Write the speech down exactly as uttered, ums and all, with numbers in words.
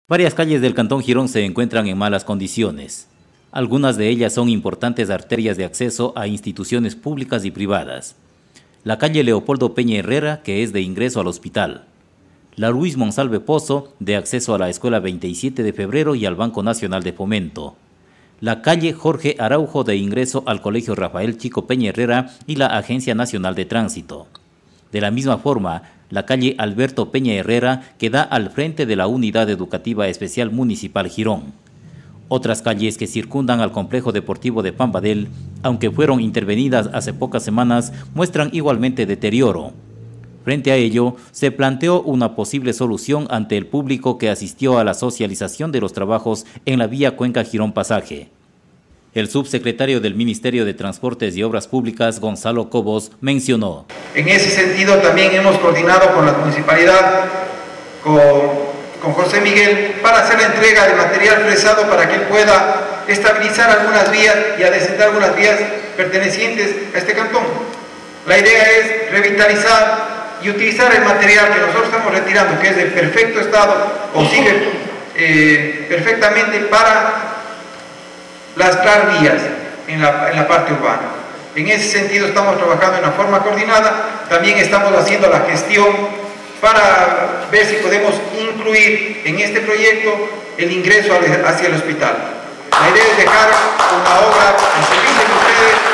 Varias calles del Cantón Girón se encuentran en malas condiciones. Algunas de ellas son importantes arterias de acceso a instituciones públicas y privadas. La calle Leopoldo Peña Herrera, que es de ingreso al hospital. La Luis Monsalve Pozo, de acceso a la Escuela veintisiete de febrero y al Banco Nacional de Fomento. La calle Jorge Araujo, de ingreso al Colegio Rafael Chico Peña Herrera y la Agencia Nacional de Tránsito. De la misma forma, la calle Alberto Peña Herrera, que da al frente de la Unidad Educativa Especial Municipal Girón. Otras calles que circundan al complejo deportivo de Pambadel, aunque fueron intervenidas hace pocas semanas, muestran igualmente deterioro. Frente a ello, se planteó una posible solución ante el público que asistió a la socialización de los trabajos en la vía Cuenca Girón Pasaje. El subsecretario del Ministerio de Transportes y Obras Públicas, Gonzalo Cobos, mencionó: En ese sentido también hemos coordinado con la municipalidad, con, con José Miguel, para hacer la entrega de material fresado para que él pueda estabilizar algunas vías y adecentar algunas vías pertenecientes a este cantón. La idea es revitalizar y utilizar el material que nosotros estamos retirando, que es de perfecto estado o sigue eh, perfectamente, para lastrar vías en la, en la parte urbana. En ese sentido estamos trabajando en una forma coordinada. También estamos haciendo la gestión para ver si podemos incluir en este proyecto el ingreso hacia el hospital. La idea es dejar una obra en servicio de ustedes